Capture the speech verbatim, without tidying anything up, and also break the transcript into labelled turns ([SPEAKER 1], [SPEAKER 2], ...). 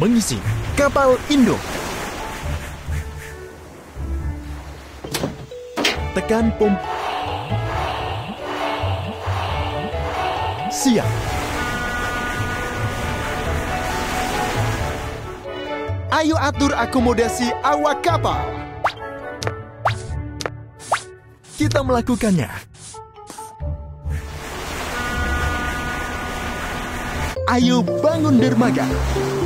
[SPEAKER 1] mengisi kapal induk. Tekan pompa. Siap. Ayo atur akomodasi awak kapal. Kita melakukannya. Ayo bangun dermaga.